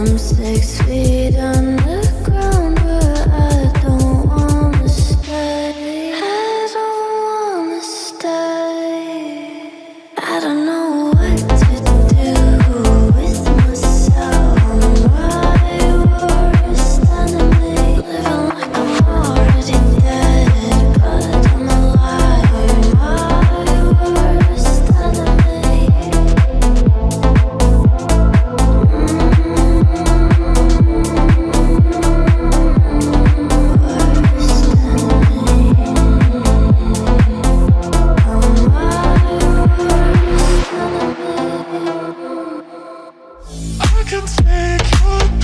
I'm 6 feet underground, but I don't wanna stay. I don't wanna stay. I don't know what to do with myself. My worst enemy, living like I'm already dead, but I'm alive. My worst enemy. I can take your